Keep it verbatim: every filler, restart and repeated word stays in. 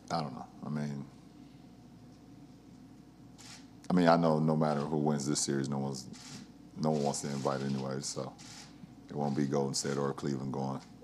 I don't know. I mean, I mean, I know no matter who wins this series, no one's, no one wants to invite anyway. So it won't be Golden State or Cleveland going.